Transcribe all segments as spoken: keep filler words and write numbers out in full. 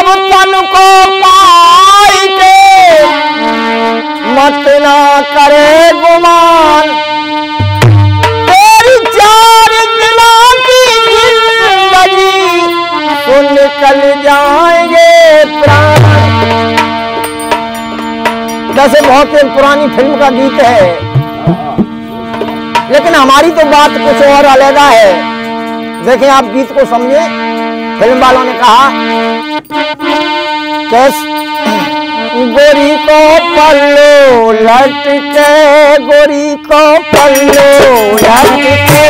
सब तन को पाई के मत ना करे गुमान, तेरी चार दिनों की जिंदगी तो निकल जाएंगे प्राण। जैसे बहुत ही पुरानी फिल्म का गीत है, लेकिन हमारी तो बात कुछ और अलग है। देखें आप गीत को समझे। फिल्म वालों ने कहा कैस गोरी को पल्लो लटके, गोरी को पल्लो लटके,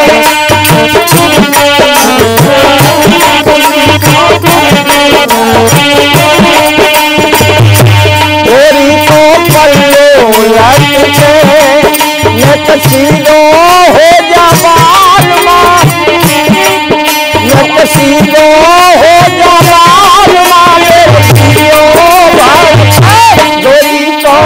गोरी को पल्लो लटके, नकसीदो हो जा बालमा, नकसीदो हो जा बालमा, गोरी को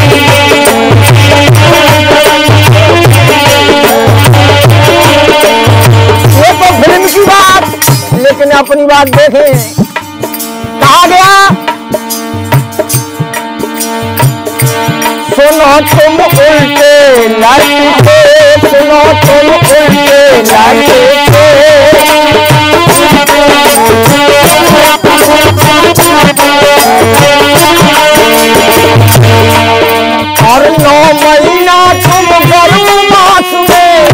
ये तो फिल्म की बात, लेकिन अपनी बात देखें। कहा गया सुनो तुम उल्टे लटके, सुनो तुम उल्टे लटके, और नौ महीना तुम गर्म मास में,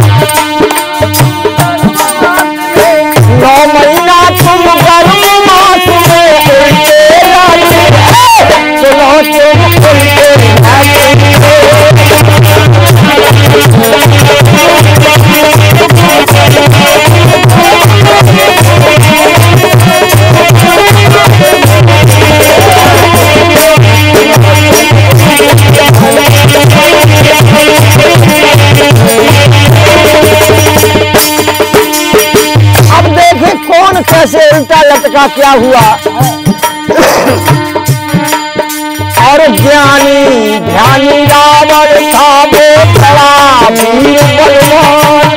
नौ महीना तुम गर्म मास में उल्टे लटके, सुनो तुम उल्टे लटके। अब देखें कौन कैसे उल्टा लटका क्या हुआ। और ज्ञानी ध्यानी रावण था वो बड़ा वीर बलवान,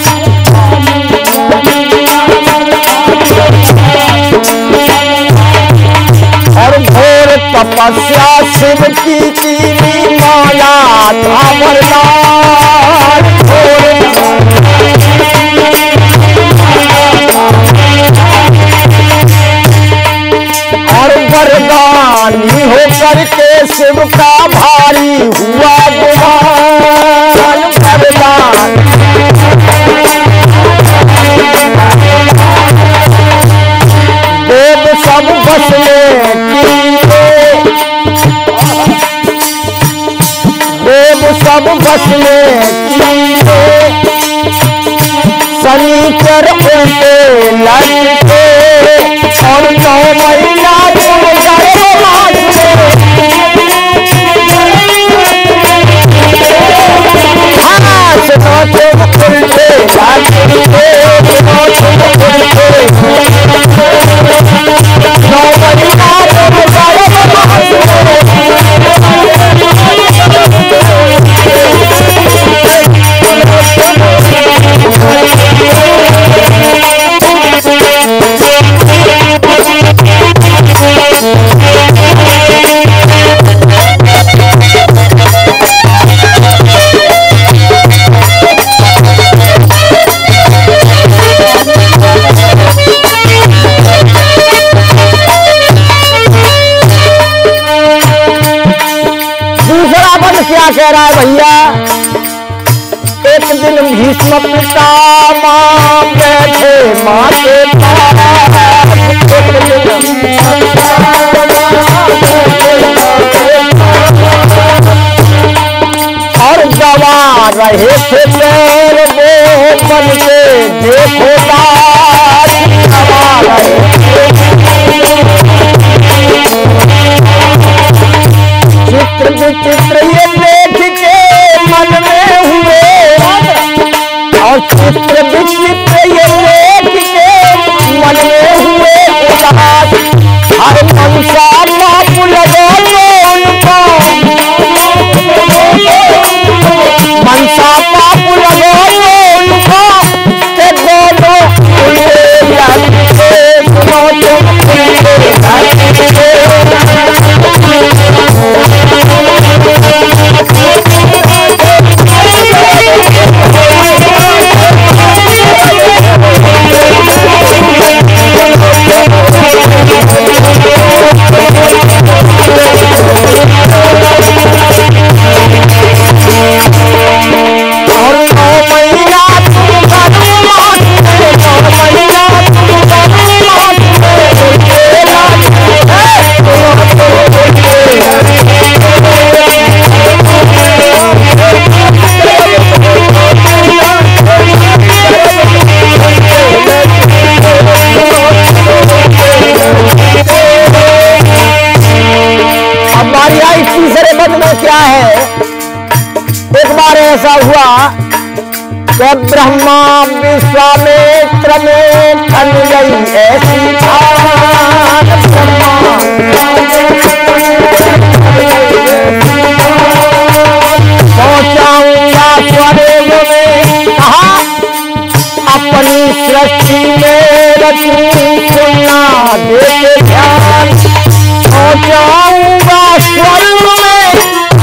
और घोर तपस्या शिव की कीनी माया था वरदान, और वरदानी होकर के शिव का भारी हुआ गुमान, वरदान देव सब बस में किए, देव सब बस में किए, शनिचर उल्टे लटके, और नौ महीना तुम गर्म मास में, हाँ सुनो तुम उल्टे लटके, सुनो तुम उल्टे, नौ महीना तुम गर्म मास क्या कह रहा है भैया। एक दिन भीष्म पितामह बैठे माँ के पास, और गवा रहे थे पैर वो बन के देखो दास, गवा रहे चित्र विचित्र ये देख के मन में हुए, और चित्र विचित्र ये देख के मन में हुए उदास, हर मनसा पाप लगो उनको, मनसा पाप लगो उनको, के दोनों उल्टे लटके, सुनो तुम उल्टे लटके। के ब्रह्मा विश्वामित्र में खन गई ऐसी आन। पहुंचाऊंगा स्वर्ग में कहा अपनी सृष्टि में रचूं सुनना देते ध्यान। पहुंचाऊंगा स्वर्ग में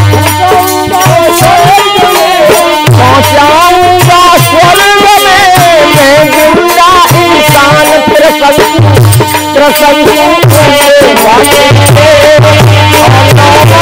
पहुंचाऊंगा स्वर्ग में मैं जिंदा इंसान प्रसन्न प्रसन्न